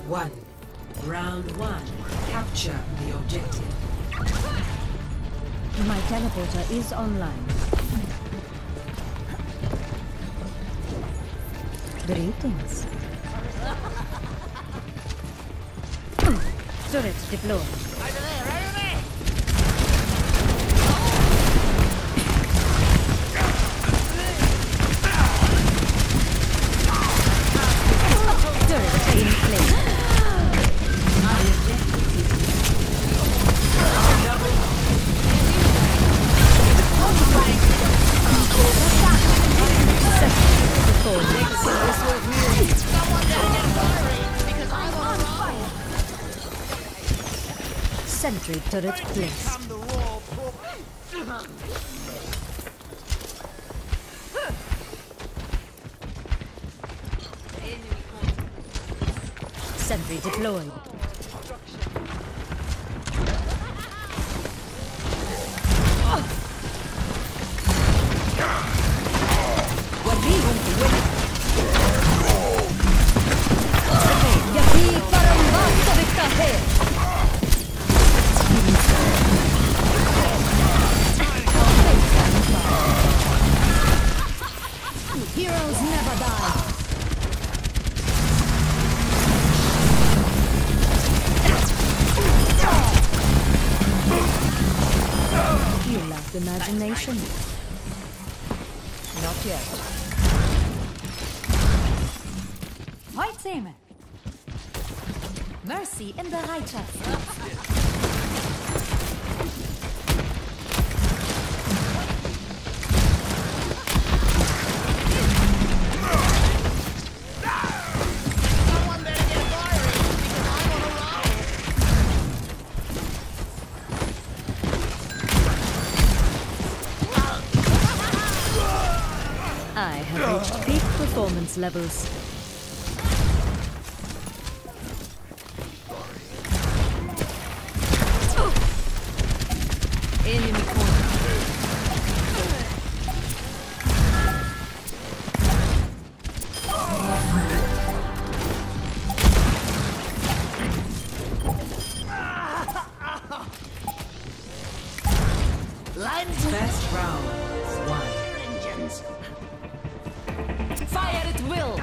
1. Round 1. Capture the objective. My teleporter is online. Greetings. Turret deployed. Over there, over there! Turret in place. Sentry turret placed. Sentry deployed. Heroes never die. You lack imagination. Not yet. Heute Mercy in Bereitschaft. I have reached peak performance levels. Enemy corner. First round. 1. Engines! Fire at will!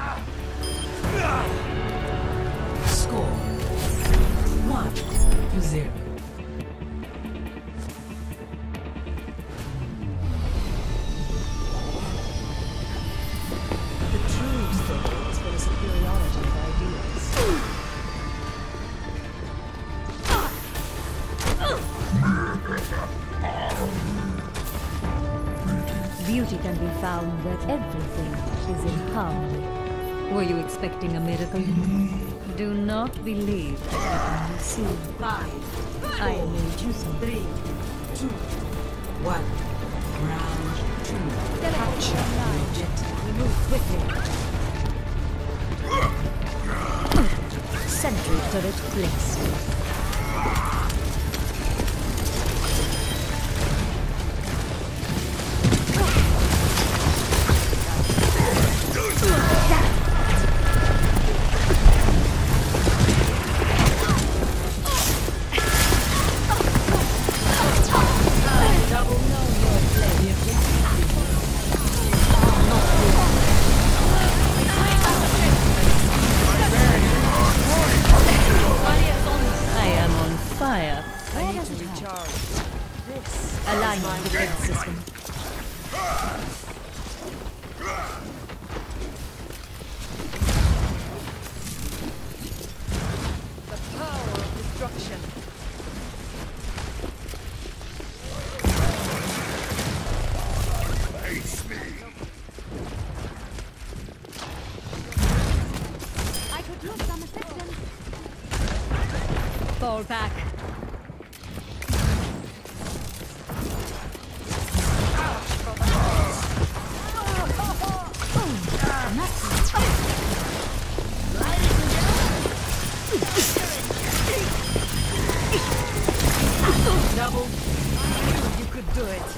Score 1-0. The true struggle is for the superiority of ideas. Beauty can be found where everything is in harmony. Were you expecting a miracle? Do not believe everything you see. 5, I am choosing. 3, 2, 1. Round 2. Capture the objective. We move quickly. Sentry turret placed. Aligning defense system. The power of destruction. Face me. I could use some assistance. Fall back. Double. You could do it.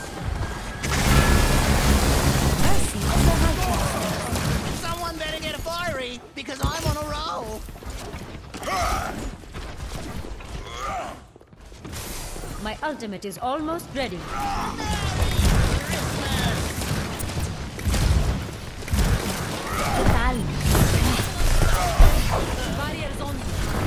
Mercy on the right. Someone better get a fiery, because I'm on a roll! ultimate is almost ready. Barriers on.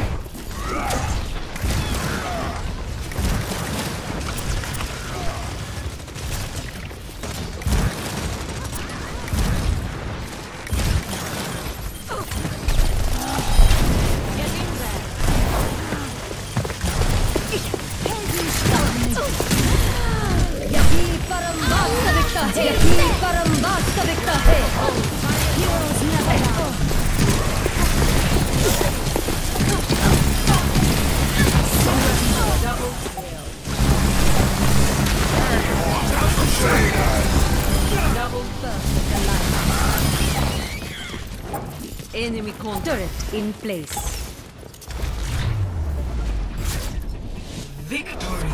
Enemy turret in place. Victory.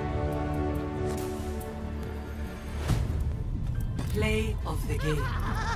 Play of the game.